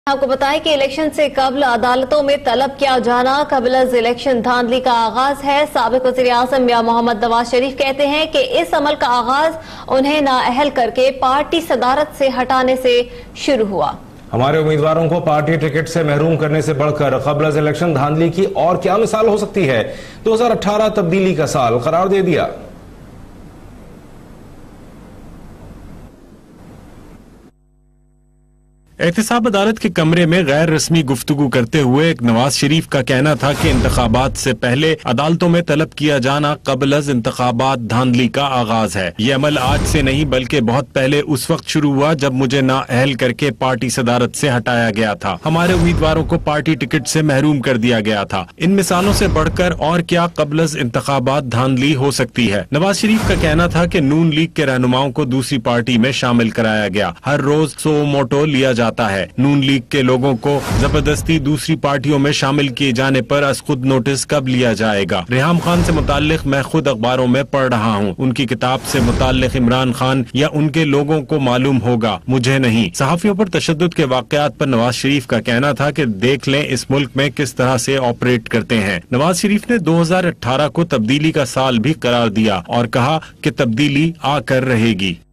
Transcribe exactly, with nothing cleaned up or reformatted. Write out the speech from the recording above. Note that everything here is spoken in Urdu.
آپ کو بتائیں کہ الیکشن سے قبل عدالتوں میں طلب کیا جانا قبل از الیکشن دھاندلی کا آغاز ہے۔ سابق وزیر اعظم میاں محمد نواز شریف کہتے ہیں کہ اس عمل کا آغاز انہیں نااہل کر کے پارٹی صدارت سے ہٹانے سے شروع ہوا۔ ہمارے امیدواروں کو پارٹی ٹکٹ سے محروم کرنے سے بڑھ کر قبل از الیکشن دھاندلی کی اور کیا مثال ہو سکتی ہے؟ دو ہزار اٹھارہ تبدیلی کا سال قرار دے دیا۔ احتساب عدالت کے کمرے میں غیر رسمی گفتگو کرتے ہوئے ایک نواز شریف کا کہنا تھا کہ انتخابات سے پہلے عدالتوں میں طلب کیا جانا قبل از انتخابات دھاندلی کا آغاز ہے۔ یہ عمل آج سے نہیں بلکہ بہت پہلے اس وقت شروع ہوا جب مجھے نااہل کر کے پارٹی صدارت سے ہٹایا گیا تھا۔ ہمارے امیدواروں کو پارٹی ٹکٹ سے محروم کر دیا گیا تھا۔ ان مثالوں سے بڑھ کر اور کیا قبل از انتخابات دھاندلی ہو سکتی ہے؟ نواز شریف کا کہنا تھا کہ نون لیگ کے رہنماؤں کو دوسری پارٹی میں شامل کرایا گیا۔ ہر روز سو موٹو لیا جاتا ہے۔ نون لیگ کے لوگوں کو زبردستی دوسری پارٹیوں میں شامل کیے جانے پر از خود نوٹس کب لیا جائے گا؟ ریحام خان سے متعلق میں خود اخباروں میں پڑھ رہا ہوں۔ ان کی کتاب سے متعلق عمران خان یا ان کے لوگوں کو معلوم ہوگا، مجھے نہیں۔ صحافیوں پر تشدد کے واقعات پر نواز شریف کا کہنا تھا کہ دیکھ لیں اس ملک میں کس طرح سے آپریٹ کرتے ہیں۔ نواز شریف نے دو ہزار اٹھارہ کو تبدیلی کا سال بھی قرار دیا اور کہا کہ تبدیلی آ کر رہے گی۔